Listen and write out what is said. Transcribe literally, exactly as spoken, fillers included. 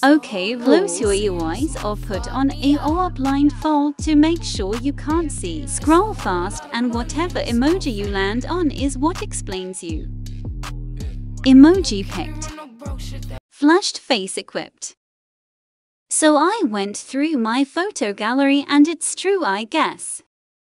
Okay, close your ears or put on a or blindfold to make sure you can't see. Scroll fast and whatever emoji you land on is what explains you. Emoji picked. Flushed face equipped. So I went through my photo gallery and it's true, I guess.